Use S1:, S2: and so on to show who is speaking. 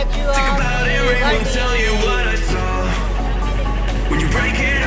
S1: everyone.
S2: Think about it, rain will tell you what I saw. When you break it